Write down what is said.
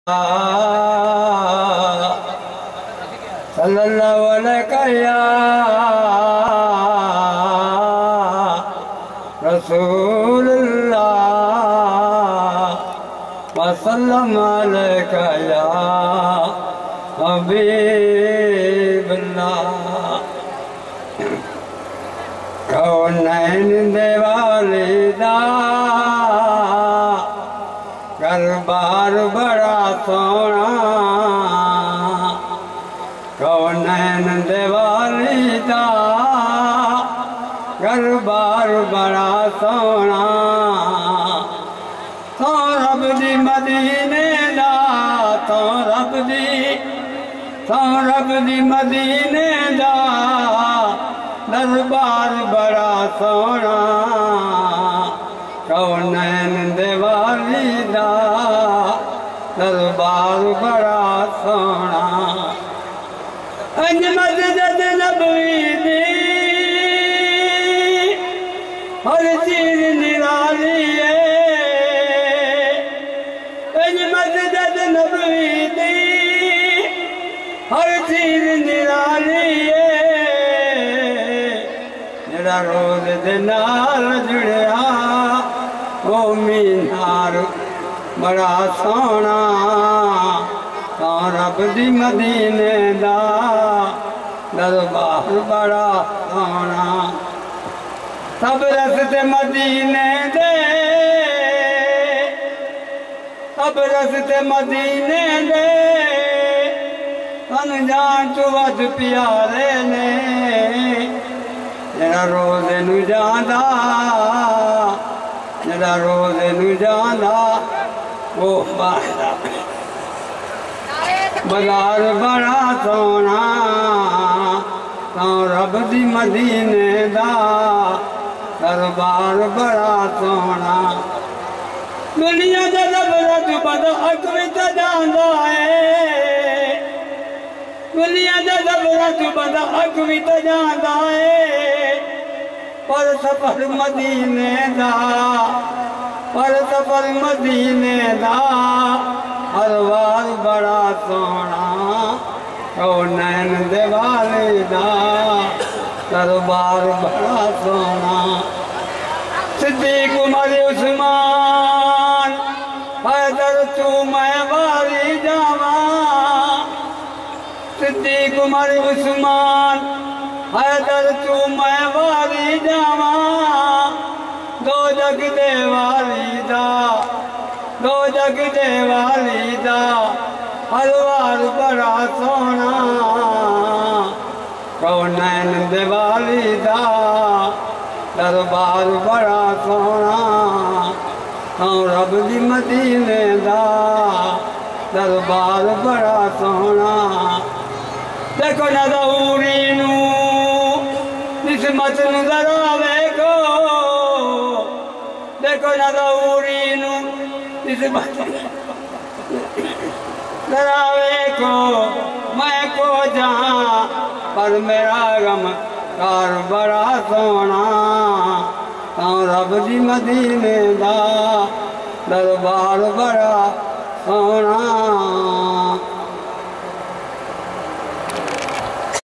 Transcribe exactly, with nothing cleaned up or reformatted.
सल्लल्लाहु अलैहि या रसूलल्लाह वसल्लम अलैका या हबीबल्लाह। कौनैन देवाले दा दरबार बड़ा सोना, कौनैन देवाली दा दरबार बड़ा सोना। तो रब दी मदीने दा, तो रब दी, तो रब दी मदीने दा दरबार बड़ा सोना। कौनैन देवाली दा दरबार बड़ा सोना। अंज मस्जिद नबवी दी हर चीज निराली है। अंज मस्जिद नबवी दी हर चीज निराली है। जरा रोज दे नाल जुड़िया ओ मीनार बड़ा सोना। तो रब दी मदीने दा दरबार बड़ा सोना। सब रस्ते मदीने दे, सब रस्ते मदीने दे तन जान तू वध प्यारे ने। जरा रोज नू जांदा, जरा रोज नू जांदा ओ बाहरा बाजार बड़ा सोना। तो रब दी मदीने दा दरबार बड़ा सोना। दुनिया दा जबरत बदा हक विच जांदा है। दुनिया दा जबरत बदा हक विच जांदा है। पर सफर मदीने दा, पर सफर मदीने दा हर वार बड़ा सोना। कौनैन देवाले दा दरबार बड़ा सोना। सिद्दीक उमर उस्मान हैदर तू मैं वाली जावा। सिद्दीक उमर उस्मान हैदर तू मैं वाली जावा। दो जग देवाली दा, दो जग देवाली दा हलवार बड़ा सोना। कौनैन देवाली दा दरबार बड़ा सोना। तो रब दी मदीने दा दरबार बड़ा सोना। देखो ना दऊरी नू निस्मत नू जरा वेखो। देखो ना दऊरी नू निस्मत जरा वेखो। मैं को जहाँ पर मेरा गम कार बड़ा सोना। तो रब दी मदीने दा दरबार बड़ा सोना।